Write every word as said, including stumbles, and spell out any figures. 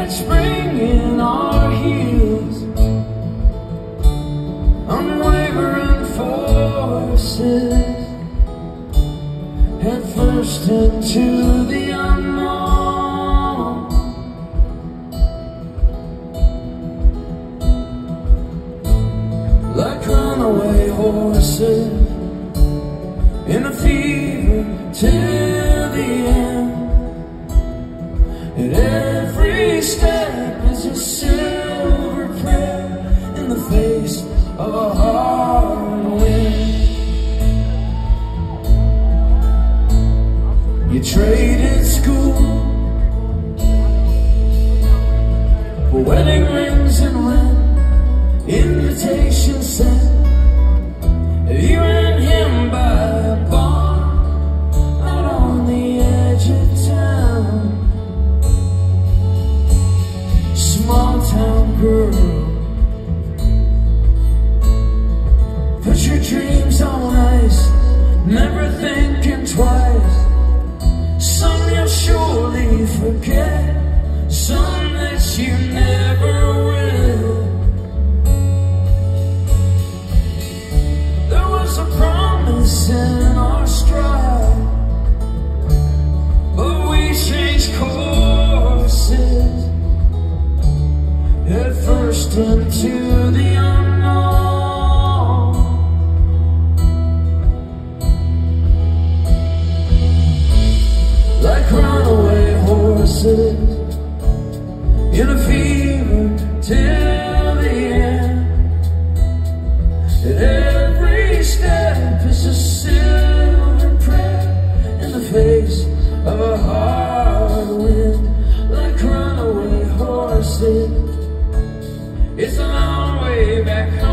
favorite spring in our heels, unwavering forces, head first into the unknown. Like runaway horses in a fever till the end, and every step is a silver prayer in the face of a hard wind. You traded school for wedding rings and rent, invitations sent. You and him by a bar out on the edge of town. Small town girl, put your dreams on ice, never thinking twice. Some you'll surely forget, some that you never will. There was a promise in our stride, but we changed courses, head first into the unknown. Like runaway horses in a fever till the end, and every step is a silver prayer in the face of a hard wind. Like runaway horses, it's a long way back home.